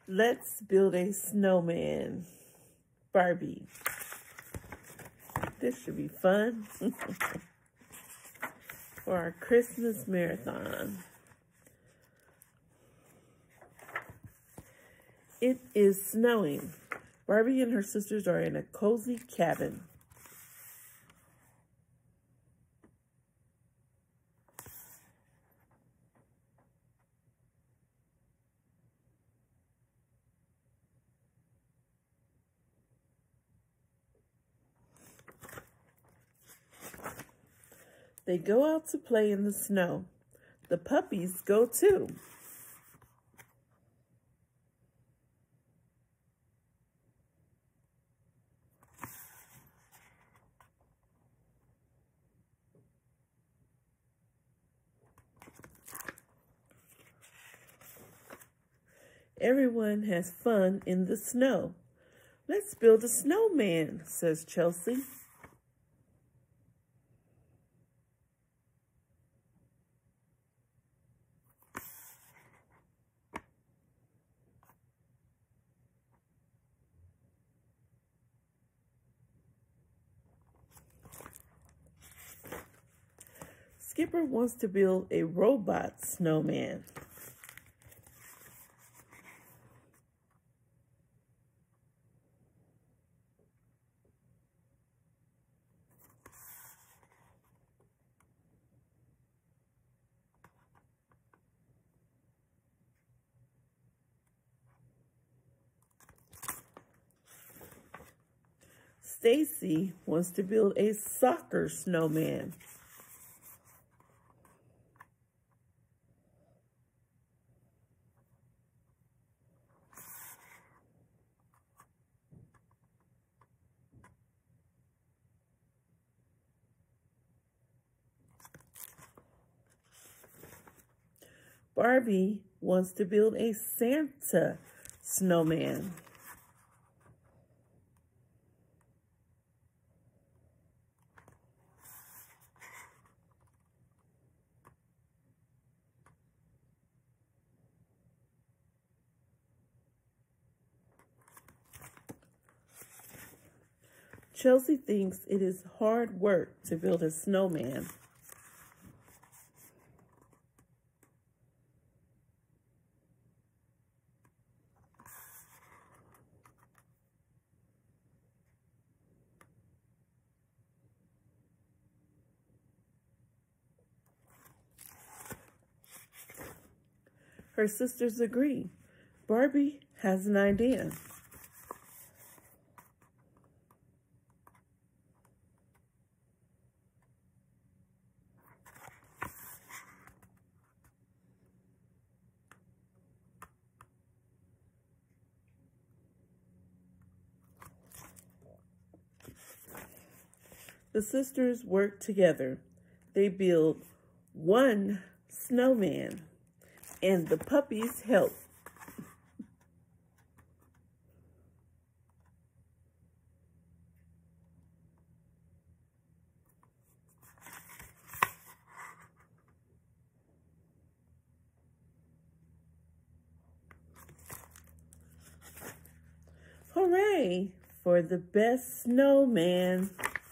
Let's build a snowman. Barbie. This should be fun for our Christmas marathon. It is snowing. Barbie and her sisters are in a cozy cabin. They go out to play in the snow. The puppies go too. Everyone has fun in the snow. Let's build a snowman, says Chelsea. Skipper wants to build a robot snowman. Stacy wants to build a soccer snowman. Barbie wants to build a Santa snowman. Chelsea thinks it is hard work to build a snowman. Her sisters agree. Barbie has an idea. The sisters work together. They build one snowman, and the puppies help. Hooray for the best snowman!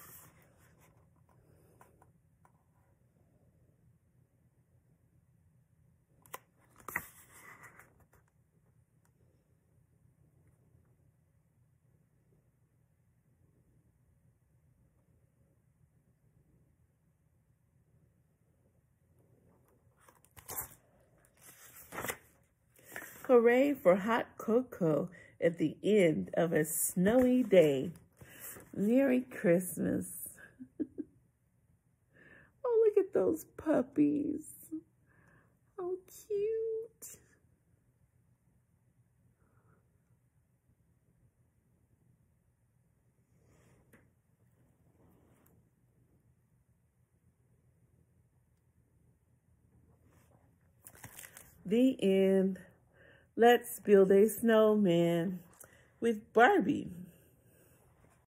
Hooray for hot cocoa at the end of a snowy day. Merry Christmas. Oh, look at those puppies. How cute. The end. Let's build a snowman with Barbie.